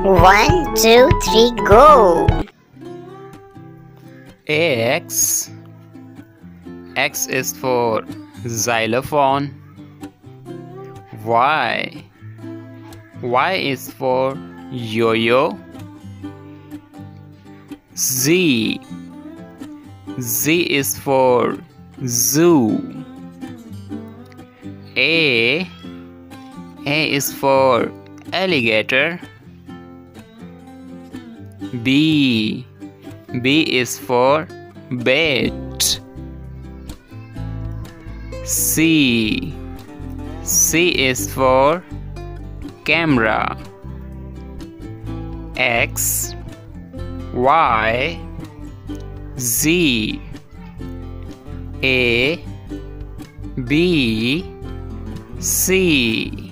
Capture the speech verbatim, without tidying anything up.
One, two, three, go! X. X is for xylophone. Y. Y is for yo-yo. Z. Z is for zoo. A. A is for alligator. B. B is for bat. C. C is for camera. X, Y, Z, A, B, C.